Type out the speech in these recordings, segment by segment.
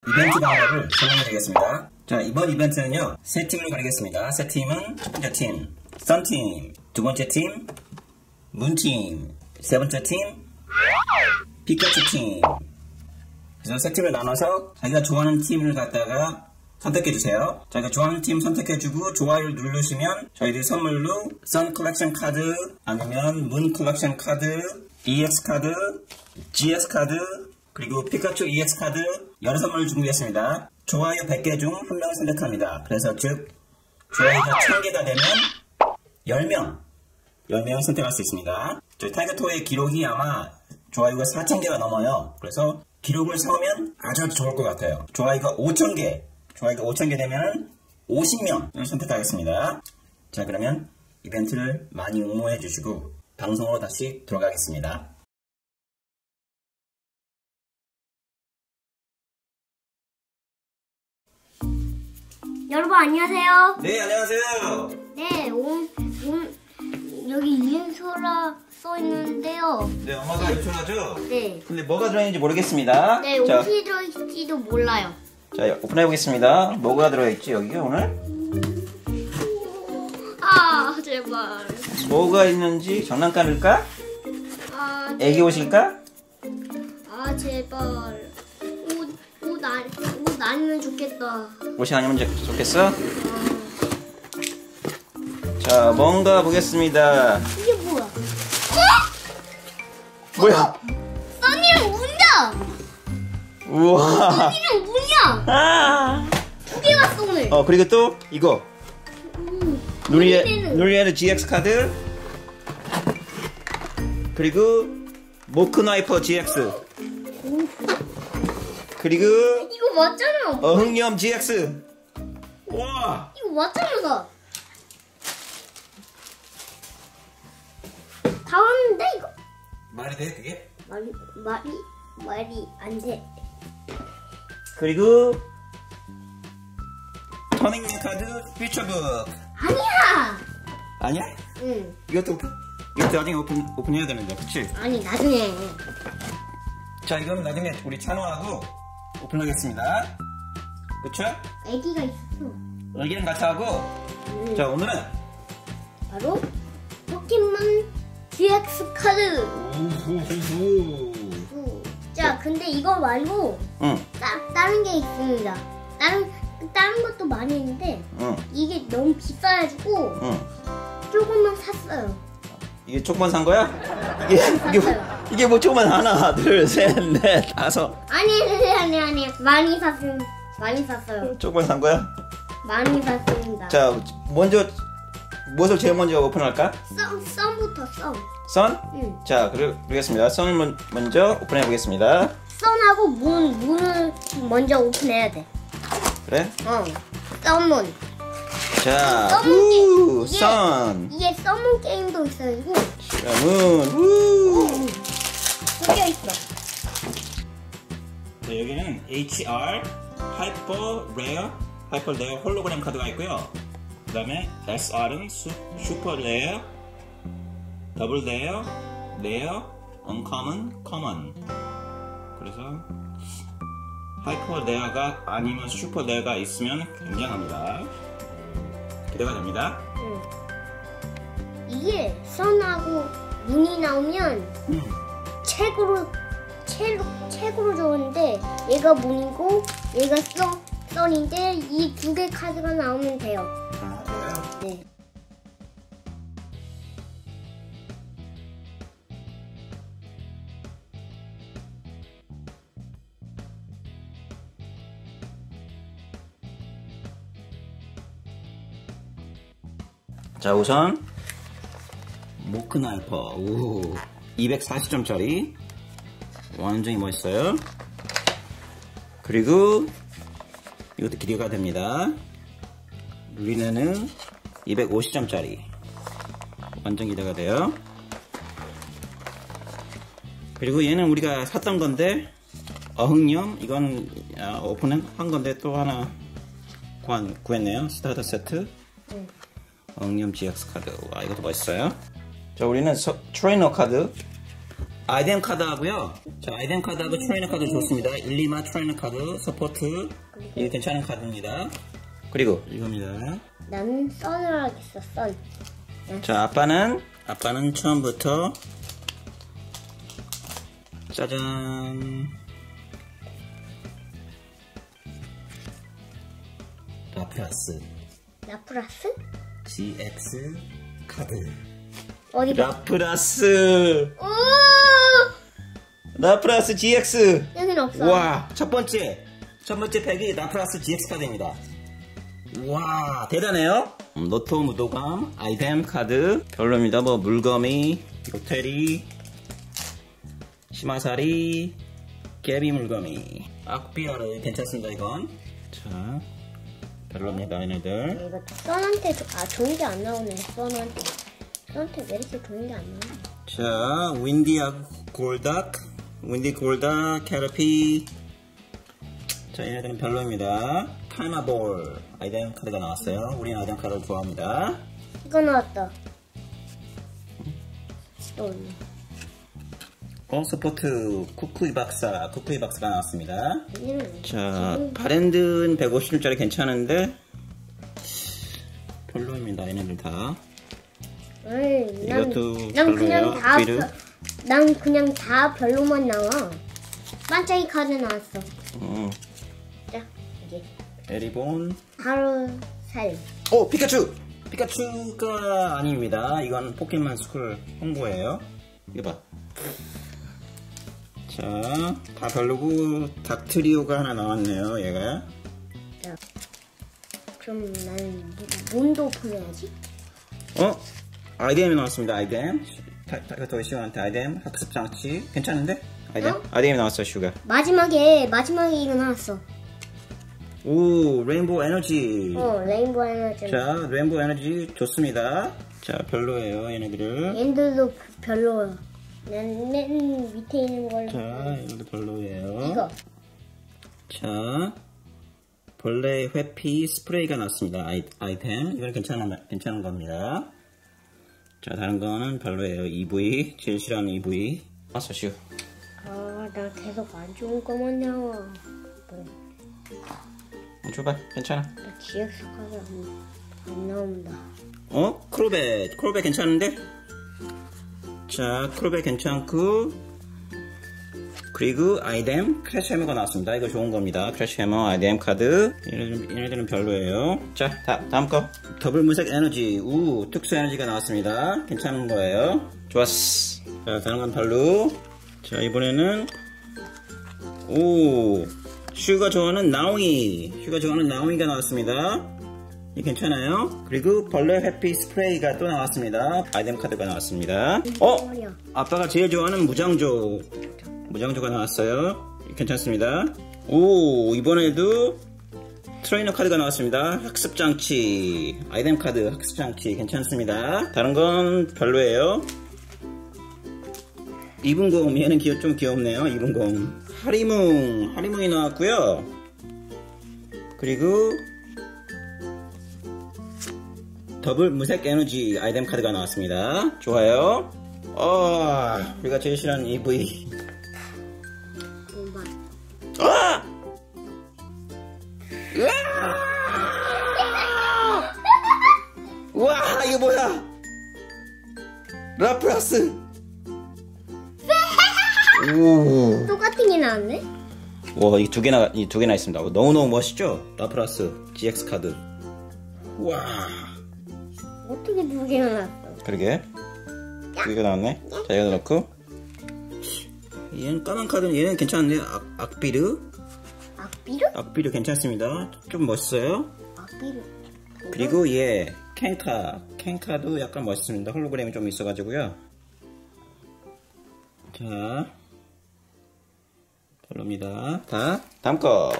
이벤트 방법을 설명해 드리겠습니다. 자, 이번 이벤트는요, 세 팀으로 가리겠습니다. 세 팀은 첫 번째 팀, 썬팀, 두 번째 팀, 문팀, 세 번째 팀, 피카츄 팀. 그래서 세 팀을 나눠서 자기가 좋아하는 팀을 갖다가 선택해주세요. 자기가 좋아하는 팀 선택해주고 좋아요를 누르시면 저희들이 선물로 썬 컬렉션 카드, 아니면 문 컬렉션 카드, EX 카드, GS 카드, 그리고 피카츄 EX 카드 여러 선물을 준비했습니다. 좋아요 100개 중 한 명을 선택합니다. 그래서 즉 좋아요가 1000개가 되면 10명을 선택할 수 있습니다. 저희 타이거토의 기록이 아마 좋아요가 4000개가 넘어요. 그래서 기록을 세우면 아주 좋을 것 같아요. 좋아요가 5000개 되면 50명을 선택하겠습니다. 자, 그러면 이벤트를 많이 응모해 주시고 방송으로 다시 들어가겠습니다. 여러분 안녕하세요. 네, 안녕하세요. 네, 여기 이은소라 써 있는데요. 네, 엄마가 요청하죠? 네. 근데 뭐가 들어있는지 모르겠습니다. 네, 옷이 들어있을지도 몰라요. 자, 오픈해 보겠습니다. 뭐가 들어있지 여기요 오늘? 아, 제발. 뭐가 있는지 장난감일까? 아, 애기 옷일까? 아, 제발. 옷 아니면 좋겠다. 옷이 아니면 좋겠어? 자, 뭔가 보겠습니다. 이게 뭐야? 뭐야? 써니랑 문이다. 우와. 써니랑 문이야. 아. 두 개 왔어 오늘. 그리고 또 이거. 누리에르 GX 카드. 그리고 모크나이퍼 GX. 그리고 이거 맞잖아. 어흥염 GX. 와. 이거 맞잖아. 다 왔는데 이거? 말이 돼 그게? 말이 안 돼. 그리고 터닝맨 카드 퓨처북. 아니야? 응. 이것도 나중에 오픈해야 되는데, 그치? 아니 나중에. 자, 이건 나중에 우리 찬호하고 오픈하겠습니다. 그쵸? 애기가 있었어. 여기는 같이 하고. 자, 오늘은 바로 포켓몬 GX 카드. 우후후후. 자, 근데 이거 말고 응. 다른 게 있습니다. 다른 것도 많이 있는데 응. 이게 너무 비싸가지고 응. 조금만 샀어요. 이게 조금만 산 거야? 이게 뭐 조금만 하나, 둘, 셋, 넷, 다섯. 아니. 많이 샀어요. 조금만 산 거야? 많이 샀습니다. 자, 먼저 무엇을 제일 먼저 오픈할까? 썬부터 썬. 선? 응. 자, 그러겠습니다. 선을 먼저 오픈해 보겠습니다. 썬하고 문을 먼저 오픈해야 돼. 그래? 썬문. 자, 썬문 선. 이게 썬문 게임도 있어요. 이거. 자, 문. 두개 있어. 자, 여기는 HR 하이퍼 레어 홀로그램 카드가 있고요. 그 다음에 SR은 슈퍼 레어, 더블 레어, 언커먼, 커먼. 그래서 하이퍼 레어가 아니면 슈퍼 레어가 있으면 굉장합니다. 기대가 됩니다. 이게 선하고 문이 나오면 책으로 좋은데 얘가 문이고 얘가 선인데 이 두 개 카드가 나오면 돼요. 네. 자, 우선 모크나이퍼 240점짜리 완전히 멋있어요. 그리고 이것도 기대가 됩니다. 루리네는 250점짜리 완전 기대가 돼요. 그리고 얘는 우리가 샀던 건데 어흥염, 이건 오픈한 건데 또 하나 구했네요. 스타터 세트. 어흥염 GX 카드. 와, 이것도 멋있어요. 자, 우리는 트레이너 카드 아이템 카드 하고요. 자, 아이템 카드하고 트레이너 카드 좋습니다. 1, 2마 트레이너 카드, 서포트. 이거 괜찮은 카드입니다. 그리고 이겁니다. 나는 썬을 하겠어, 썬. 자, 아빠는 처음부터 짜잔. 라프라스. 라프라스? GX 카드. 어디 봐. 라프라스. 오! 라프라스 GX. 여긴 없어. 와, 첫 번째 팩이 라프라스 GX 카드입니다. 와, 대단해요. 노토 무도감, 아이템 카드 별로입니다. 뭐 물거미, 요태리, 시마사리, 깨비 물거미, 악비아르 괜찮습니다. 이건. 자, 별로입니다. 얘네들. 이거 썬한테 좋은 게 안 나오네. 썬한테 왜 이렇게 좋은 게 안 나오네. 자, 윈디 골닥, 캐러피. 자, 얘네들은 별로입니다. 타이마볼 아이템 카드가 나왔어요. 우리는 아이템 카드를 좋아합니다. 이거 나왔다. 또 있네. 스포트 쿠쿠이 박사가 나왔습니다. 얘는 자, 바렌드는 150짜리 괜찮은데 별로입니다. 얘네들 다. 이것도 별로예요. 난 그냥 다 별로만 나와. 반짝이 카드 나왔어. 자, 이제 에리본. 바로 살. 오, 피카츄가 아닙니다. 이건 포켓몬 스쿨 홍보예요. 이거 봐. 자, 다 별로고 닥트리오가 하나 나왔네요. 얘가. 자, 그럼 나는 뭔도 보내야지. 아이템이 나왔습니다. 아이템. 도시원한테 아이템 학습 장치 괜찮은데? 아이템? 어? 아이템이 나왔어. 슈가. 마지막에 이거 나왔어. 오, 레인보우 에너지. 레인보우 에너지. 자, 레인보우 에너지 좋습니다. 자, 별로예요. 얘네들은. 얘들도 별로야. 난 맨 밑에 있는 걸로. 자, 얘네들 별로예요. 이거. 자, 벌레 회피 스프레이가 나왔습니다. 아이템. 이건 괜찮은 겁니다. 자, 다른 거는 별로예요. EV. 제일 싫어하는 EV. 아서슈. 나 계속 안 좋은 거만 나와. 줘봐. 괜찮아. 나 GX 카드 안 나온다. 크로벳 괜찮은데? 자, 크로벳 괜찮고, 그리고 아이템 크래쉬 해머가 나왔습니다. 이거 좋은 겁니다. 크래쉬 해머 아이템 카드. 얘네들은 별로예요. 자, 다음 거. 더블 무색 에너지. 특수 에너지가 나왔습니다. 괜찮은 거예요. 좋았어. 자, 다른 건 별로. 자, 이번에는 슈가 좋아하는 나옹이가 나왔습니다. 이 괜찮아요. 그리고 벌레 회피 스프레이가 또 나왔습니다. 아이템 카드가 나왔습니다. 아빠가 제일 좋아하는 무장조가 나왔어요. 괜찮습니다. 이번에도 트레이너 카드가 나왔습니다. 학습장치 아이템 카드 학습장치 괜찮습니다. 다른 건 별로예요. 이분곰 얘는 좀 귀엽네요. 이분곰 하리뭉이 나왔고요. 그리고 더블 무색 에너지 아이템 카드가 나왔습니다. 좋아요. 우리가 제일 싫어하는 EV. 와, 이거 뭐야? 라프라스. 똑같은 게 나왔네? 와, 이 두 개나 있습니다. 너무너무 멋있죠? 라프라스 GX 카드. 와. 어떻게 두 개나 나왔어? 그러게. 두 개가 나왔네. 자, 여기다 넣고. 얘는 까만 카드는 얘는 괜찮은데. 악비르 괜찮습니다. 좀 멋있어요. 악비르. 그리고 얘 캔카도 약간 멋있습니다. 홀로그램이 좀 있어가지고요. 자, 별로입니다. 다음 거.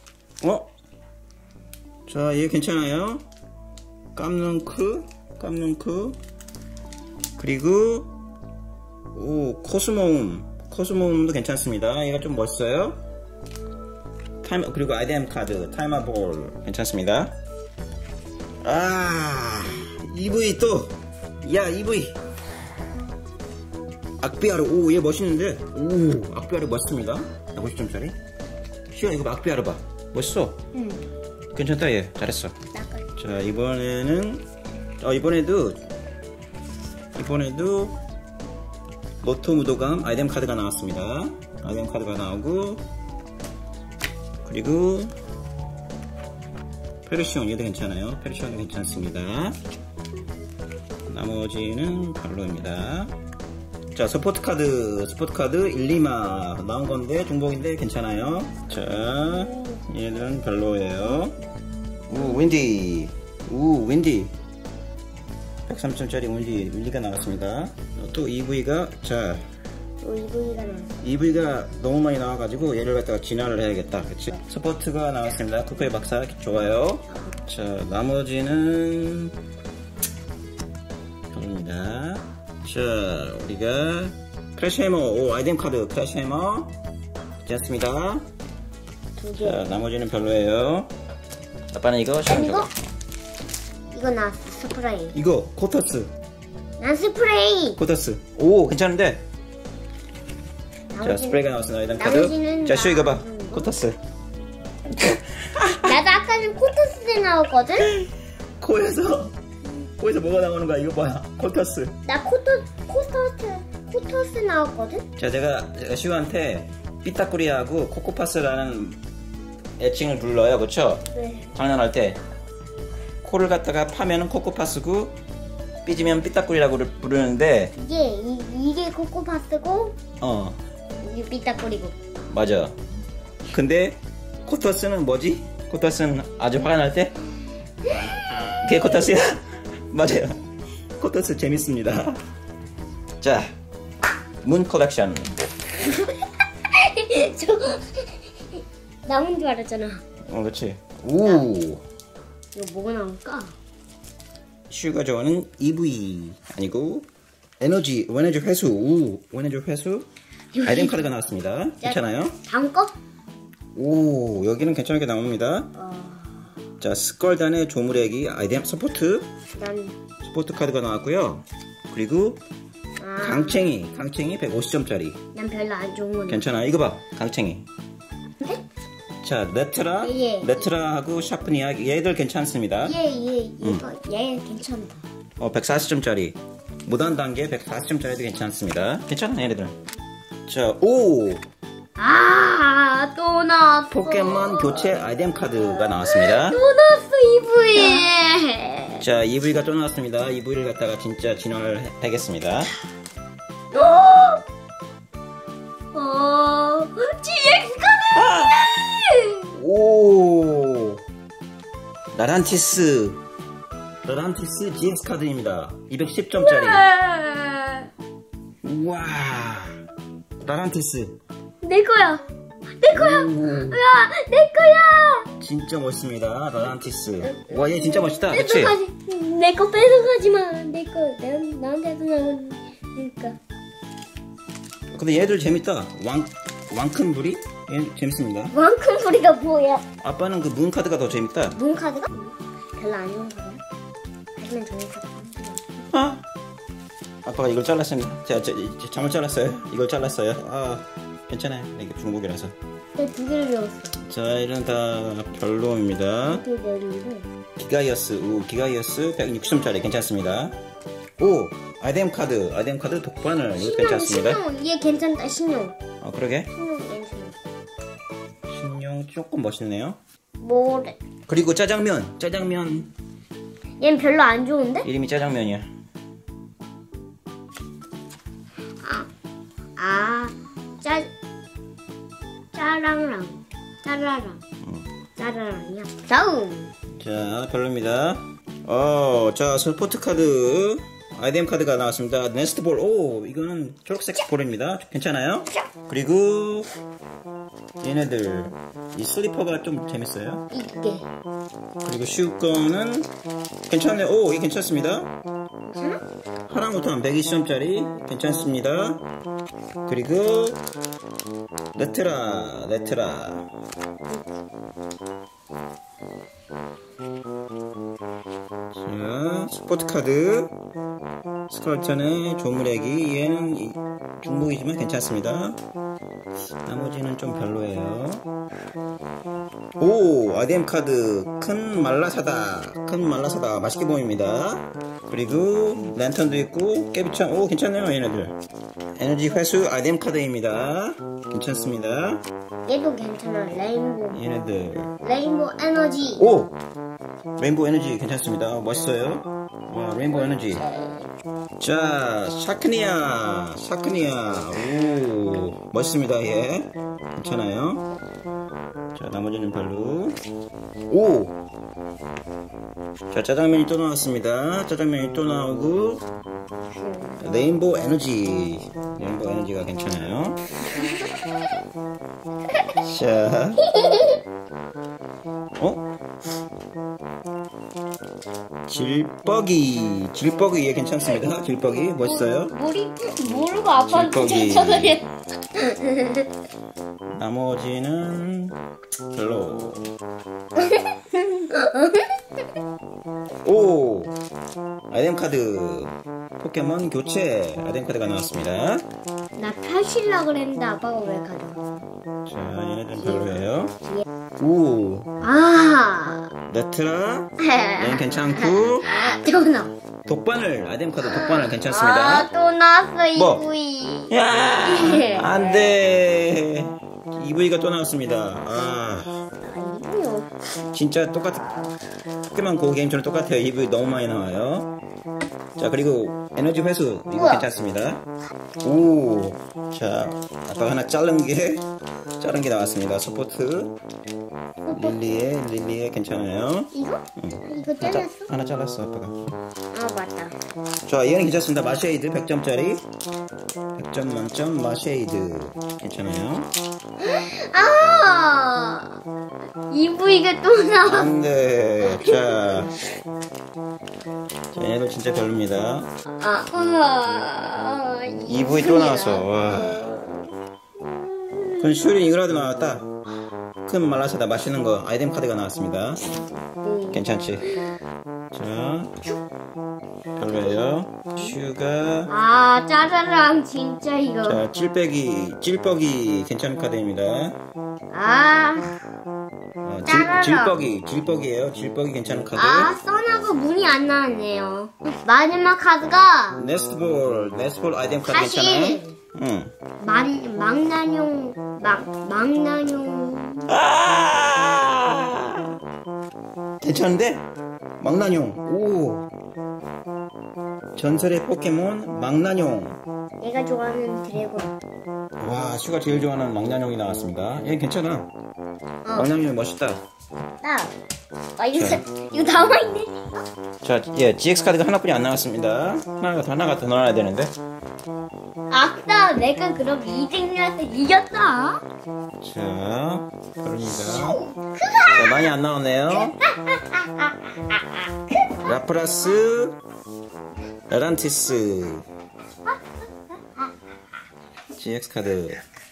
자, 얘 괜찮아요. 깜눈크. 그리고 코스모움도 괜찮습니다. 얘가 좀 멋있어요. 그리고 아이템 카드 타이머볼 괜찮습니다. EV 또. 야, EV. 악비아르. 오, 얘 멋있는데. 오, 악비아르 멋있습니다. 50점짜리. 시아, 이거 악비아르 봐. 멋있어. 응. 괜찮다, 얘. 잘했어. 나가. 자, 이번에는 이번에도 로또 무도감 아이템 카드가 나왔습니다. 아이템 카드가 나오고, 그리고 페르시온, 얘도 괜찮아요. 페르시온도 괜찮습니다. 나머지는 별로입니다. 자, 스포트 카드 1, 2마 나온 건데 중복인데 괜찮아요. 자, 얘는 별로예요. 윈디 103점짜리 윈디가 나왔습니다. 또 EV가, 자, 또 EV가 나왔어. EV가 너무 많이 나와가지고 얘를 갖다가 진화를 해야겠다. 그치? 스포트가 나왔습니다. 쿠페 박사 좋아요. 자, 나머지는 별로입니다. 자, 우리가 크래시 해머. 오, 아이템 카드 크래시 해머 괜찮습니다. 2개. 자, 나머지는 별로예요. 아빠는 이거 이거 나왔어. 스프레이. 이거 코터스. 난 스프레이. 코터스. 오, 괜찮은데. 자, 나머지는- 스프레이가 나왔습니다. 아이템 나머지는 카드. 자, 슈 이거 봐. 나- 코터스. 나도 아까는 코터스 나왔거든? 코에서 뭐가 나오는 거야? 이거 봐. 코터스. 나 코터스 나왔거든? 자, 제가 슈한테 삐딱구리하고 코코파스라는 애칭을 불러요. 그쵸? 네. 장난할 때 코를 갖다가 파면은 코코파스고 삐지면 삐딱구리라고 부르는데, 이게 코코파스고 이게 삐딱거리고. 맞아. 근데 코터스는 뭐지? 코터스는 아주 화가 날 때 그게 코터스야. 맞아요. 코터스 재밌습니다. 자, 문 컬렉션. 저 남은 줄 알았잖아. 그렇지. 오, 이거 뭐가 나올까? 슈가 좋아하는 EV 아니고 에너지 회수. 회수. 아이템 카드가 나왔습니다. 괜찮아요? 다음 거? 오, 여기는 괜찮게 나옵니다. 자, 스컬단의 조물애기 아이템 스포트 카드가 나왔고요. 그리고 강챙이 150점짜리. 난 별로 안 좋은 건데. 괜찮아. 이거 봐. 강챙이. 네? 자, 레트라하고 샤프니아 얘들 괜찮습니다. 얘 괜찮다. 140점짜리. 무단 단계 140점짜리도 괜찮습니다. 괜찮아, 얘네들. 자, 오! 또 나왔어. 포켓몬 교체 아이템 카드가 나왔습니다. 또 나왔어, EV. 자, EV가 또 나왔습니다. EV를 갖다가 진짜 진화를 하겠습니다. GX 카드! 오! 라란티스 GX 카드입니다. 210점짜리. 우와! 라란티스. 내 거야. 야, 내 거야. 진짜 멋있습니다. 라란티스. 와, 얘 진짜 멋있다. 그치? 내 거 뺏어가지 마. 내 거. 나한테도 나오니까. 근데 얘들 재밌다. 왕큰부리? 얘 재밌습니다. 왕큰소리가 뭐야? 아빠는 그 문 카드가 더 재밌다. 문 카드가? 별로 안 좋은 거야. 하지만 좋은 카드. 아? 아빠가 이걸 잘랐습니다. 제가 잘못 잘랐어요. 이걸 잘랐어요. 괜찮아요. 이게 중복이라서. 내가 2개를 배웠어. 자, 이런 다 별로입니다. 2개 배웠는데. 기가이어스 160점짜리 괜찮습니다. 오! 아이템 카드 독반을. 이거 괜찮습니다. 신용. 얘 괜찮다. 신용. 그러게. 신용 괜찮아. 신용 조금 멋있네요. 뭐래? 그리고 짜장면. 얘는 별로 안 좋은데? 이름이 짜장면이야. 짜라랑이야. 다음. 자, 별로입니다. 자, 스포트 카드 아이템 카드가 나왔습니다. 네스트볼. 오, 이거는 초록색 볼입니다. 괜찮아요? 그리고 얘네들 이 슬리퍼가 좀 재밌어요. 이게. 그리고 슈 거는 괜찮네요. 오, 이게 괜찮습니다. 하랑우탄 120점짜리 괜찮습니다. 그리고 레트라. 자, 스포트 카드 스컬턴의 조물애기. 얘는 중복이지만 괜찮습니다. 나머지는 좀 별로예요. 오, 아이템 카드 큰 말라사다. 큰 말라사다 맛있게 보입니다. 그리고 랜턴도 있고 깨비창. 오, 괜찮네요 얘네들. 에너지 회수 아이템 카드입니다. 괜찮습니다. 얘도 괜찮아. 레인보우. 얘네들. 레인보우 에너지. 오! 레인보우 에너지 괜찮습니다. 멋있어요. 와, 레인보우 에너지. 자, 샤크니아. 오, 멋있습니다. 얘. 괜찮아요. 자, 나머지는 별로. 오! 자, 짜장면이 또 나왔습니다. 짜장면이 또 나오고. 레인보우 에너지. 레인보우 에너지가 괜찮아요. 자. 질뻑이 얘 괜찮습니다. 질뻑이 멋있어요. 모르고 아빠한테 질퍽이. 쳤잖아요. 나머지는 별로. 오, 아이템 카드 포켓몬 교체 아이템 카드가 나왔습니다. 나 펼치려고 그랬는데 아빠가 왜 가져왔어? 자, 얘네들은 별로예요. 오, 네트라 얘는 괜찮고. 또 나. 독바늘 아이템 카드 독바늘 괜찮습니다. 또 나왔어 뭐? EV. 야, 안돼. EV가 또 나왔습니다. 아니요. 진짜 포켓몬 고 게임처럼 똑같아요. EV 너무 많이 나와요. 자, 그리고 에너지 회수 이거 우와. 괜찮습니다. 오, 자, 아빠가 하나 자른 게 나왔습니다. 서포트 릴리에 괜찮아요. 이거? 이거 잘랐어? 하나 잘랐어 아빠가. 맞다. 자, 얘는 괜찮습니다. 마쉐이드 100점짜리 100점 만점 마쉐이드 괜찮아요. EV가 또 나와. 안돼. 자, 얘도 진짜 별로입니다. EV 또 나왔어. 와. 그럼 슈린 이거라도 나왔다. 큰 말라사다 맛있는 거 아이템 카드가 나왔습니다. 괜찮지? 자, 별로예요. 슈가. 짜라랑 진짜 이거. 자, 찔뻑이 괜찮은 카드입니다. 짜라랑. 질뻑이에요. 질뻑이 괜찮은 카드. 써나고 문이 안 나왔네요. 마지막 카드가 네스트볼 아이템 카드 사실 괜찮아요? 응. 망나뇽. 괜찮은데? 망나뇽. 오. 전설의 포켓몬 망나뇽. 얘가 좋아하는 드래곤. 와, 슈가 제일 좋아하는 망나뇽이 나왔습니다. 얘 괜찮아. 망나뇽이 멋있다. 이거 남아있네. 자, 예, GX 카드가 하나뿐이 안 나왔습니다. 하나가 더 넣어야 되는데. 아까 내가 그럼 2등이한테 이겼다. 자, 그럽니다. 자, 많이 안 나오네요. 라프라스, 라란티스, GX 카드.